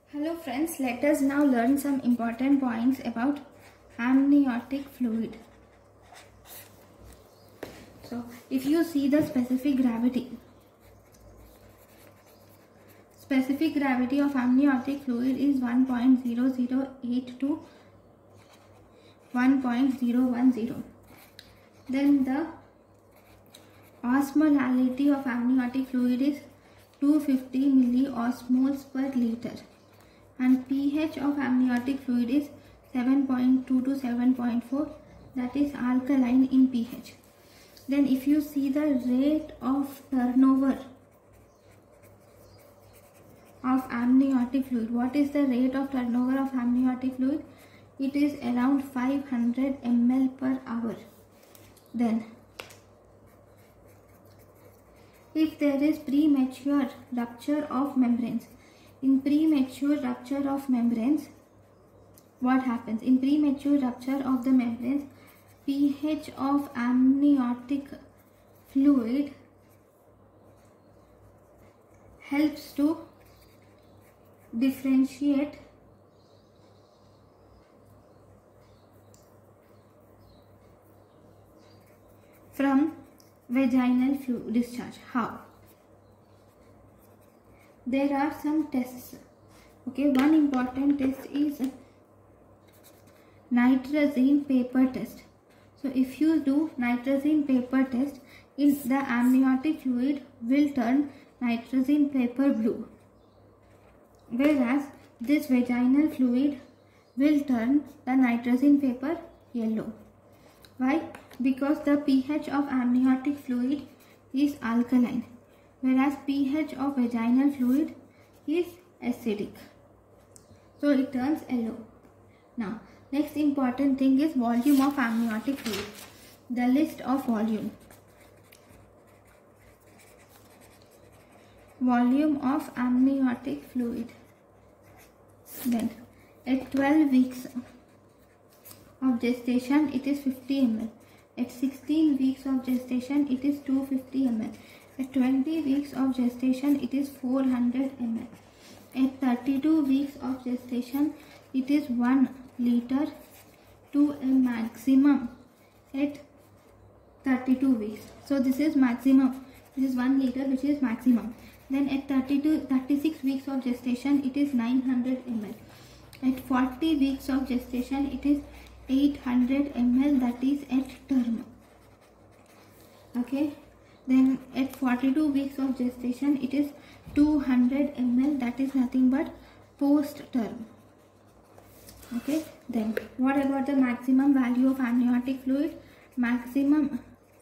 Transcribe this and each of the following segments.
Hello friends, let us now learn some important points about amniotic fluid. So, if you see the specific gravity of amniotic fluid is 1.008 to 1.010. Then the osmolality of amniotic fluid is 250 milliosmoles per liter. And pH of amniotic fluid is 7.2 to 7.4, that is alkaline in pH. Then if you see the rate of turnover of amniotic fluid, what is the rate of turnover of amniotic fluid? It is around 500 ml per hour. Then if there is premature rupture of membranes, in premature rupture of membranes, what happens? In premature rupture of the membranes, pH of amniotic fluid helps to differentiate from vaginal fluid discharge. How? There are some tests. Okay, one important test is nitrazine paper test. So if you do nitrazine paper test, in the amniotic fluid will turn nitrazine paper blue, whereas this vaginal fluid will turn the nitrazine paper yellow. Why? Because the pH of amniotic fluid is alkaline, whereas pH of vaginal fluid is acidic, so it turns yellow. Now, next important thing is volume of amniotic fluid. The list of volume of amniotic fluid. Then at 12 weeks of gestation it is 50 ml. At 16 weeks of gestation it is 250 ml. At 20 weeks of gestation it is 400 ml. At 32 weeks of gestation it is 1 liter to a maximum at 32 weeks. So this is maximum. This is 1 liter, which is maximum. Then at 36 weeks of gestation it is 900 ml. At 40 weeks of gestation it is 800 ml, that is at term. Okay. Then at 42 weeks of gestation it is 200 ml, that is nothing but post term. Okay. Then what about the maximum value of amniotic fluid? Maximum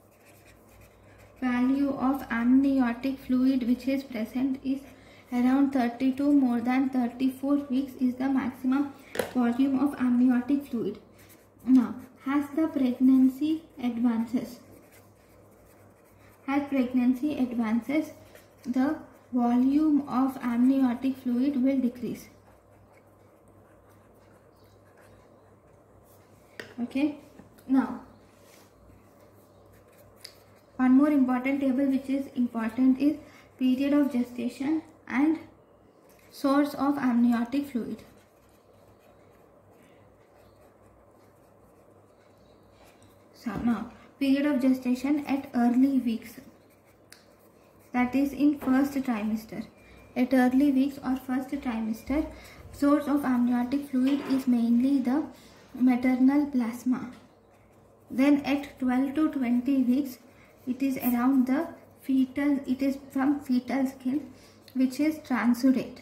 value of amniotic fluid which is present is around 32 more than 34 weeks is the maximum volume of amniotic fluid. Now, as pregnancy advances, the volume of amniotic fluid will decrease. Okay. Now, one more important table which is important is period of gestation and source of amniotic fluid. So now, period of gestation at early weeks, that is in first trimester. At early weeks or first trimester, source of amniotic fluid is mainly the maternal plasma. Then at 12 to 20 weeks, it is around the fetal, it is from fetal skin, which is transudate.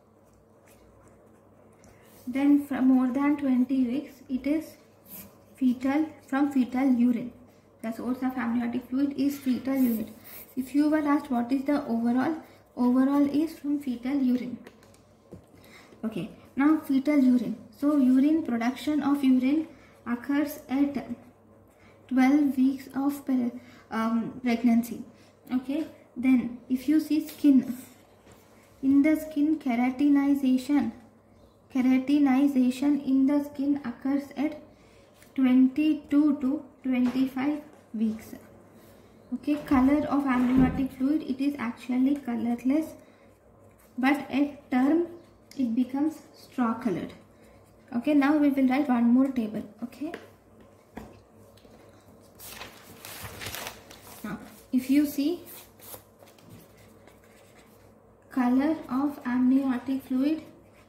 Then from more than 20 weeks, it is fetal, from fetal urine. The source of amniotic fluid is fetal urine. If you were asked what is the overall is from fetal urine. Okay, now fetal urine. So urine, production of urine occurs at 12 weeks of pregnancy. Okay, then if you see skin, in the skin keratinization in the skin occurs at 22 to 25 weeks. Okay, color of amniotic fluid, it is actually colorless, but at term it becomes straw colored. Okay, now we will write one more table. Okay, now if you see color of amniotic fluid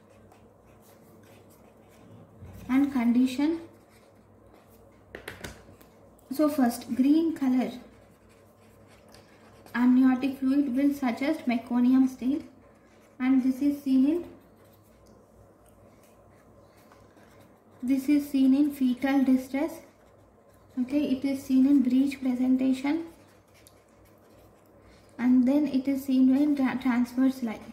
and condition. So first, green color amniotic fluid will suggest meconium stain, and this is seen in fetal distress. Okay, it is seen in breech presentation, and then it is seen in transverse line.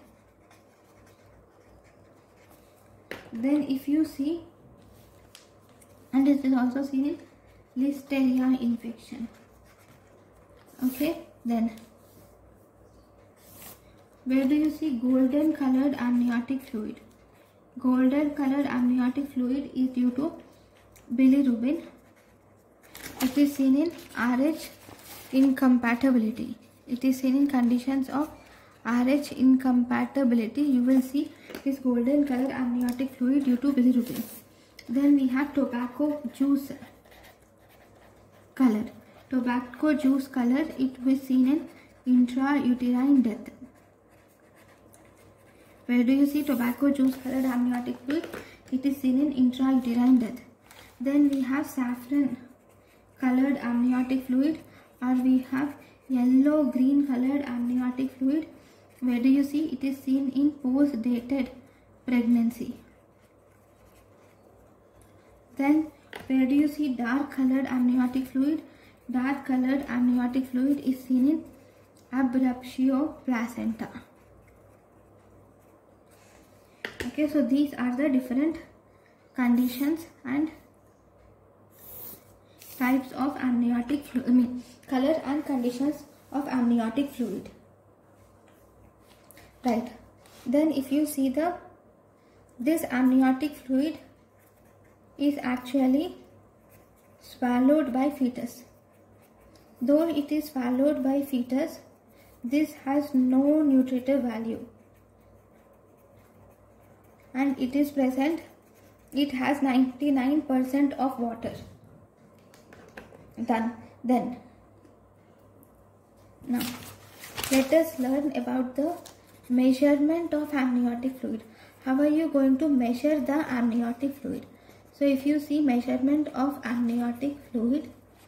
Then if you see, and it is also seen in Listeria infection. Okay, then where do you see golden colored amniotic fluid? Golden colored amniotic fluid is due to bilirubin. It is seen in RH incompatibility. It is seen in conditions of RH incompatibility. You will see this golden colored amniotic fluid due to bilirubin. Then we have tobacco juice color. Tobacco juice color, it was seen in intrauterine death. Where do you see tobacco juice colored amniotic fluid? It is seen in intrauterine death. Then we have saffron colored amniotic fluid, or we have yellow green colored amniotic fluid. Where do you see? It is seen in post-dated pregnancy. Then where do you see dark colored amniotic fluid? Dark colored amniotic fluid is seen in abruptio placenta. Okay, so these are the different conditions and types of amniotic fluid, color and conditions of amniotic fluid. Right. Then if you see this amniotic fluid is actually swallowed by fetus. Though it is swallowed by fetus, this has no nutritive value, and it is present, it has 99% of water. Done. Then now let us learn about the measurement of amniotic fluid. How are you going to measure the amniotic fluid? So if you see measurement of amniotic fluid,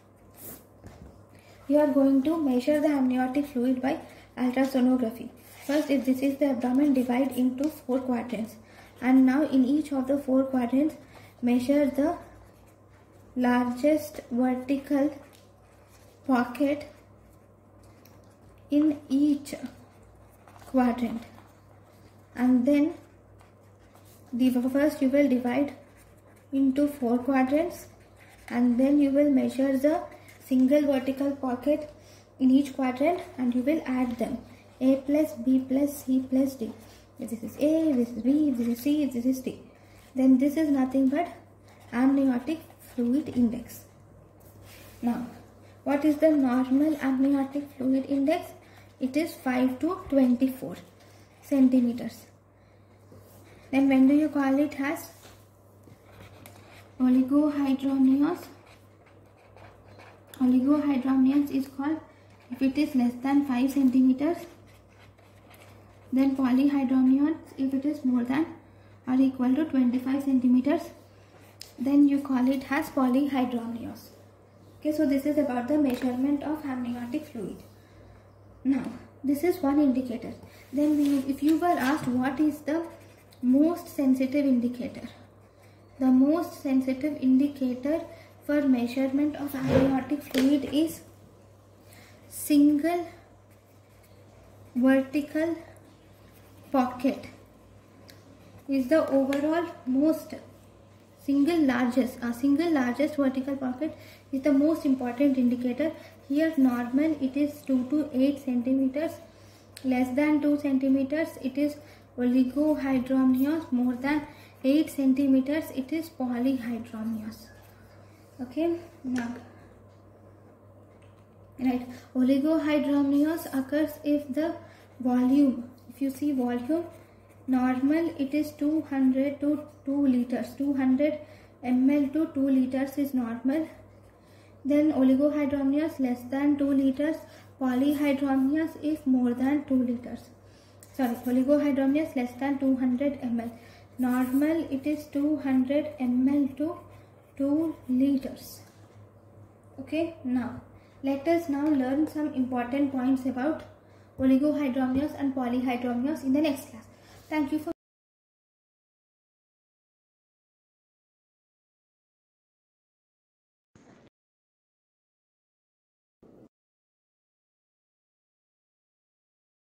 you are going to measure the amniotic fluid by ultrasonography. First, if this is the abdomen, divide into 4 quadrants, and now in each of the 4 quadrants measure the largest vertical pocket in each quadrant, and then first you will divide into 4 quadrants, and then you will measure the single vertical pocket in each quadrant, and you will add them, A plus B plus C plus D. This is A, this is B, this is C, this is D. Then this is nothing but amniotic fluid index. Now, what is the normal amniotic fluid index? It is 5 to 24 centimeters. Then when do you call it as oligohydramnios? Oligohydramnios is called if it is less than 5 centimeters. Then polyhydramnios if it is more than or equal to 25 centimeters. Then you call it as polyhydramnios. Okay, so this is about the measurement of amniotic fluid. Now, this is one indicator. Then if you were asked what is the most sensitive indicator, the most sensitive indicator for measurement of amniotic fluid is single vertical pocket is the overall most single largest vertical pocket is the most important indicator. Here normal it is 2 to 8 centimeters, less than 2 centimeters it is oligohydramnios, more than 8 centimeters it is polyhydramnios. Okay, now right, oligohydramnios occurs if the volume, if you see volume Normal, it is 200 to 2 liters. 200 ml to 2 liters is normal. Then oligohydramnios less than 2 liters. Polyhydramnios is more than 2 liters. Sorry, oligohydramnios less than 200 ml. Normal, it is 200 ml to 2 liters. Okay, now let us now learn some important points about oligohydramnios and polyhydramnios in the next class. Thank you for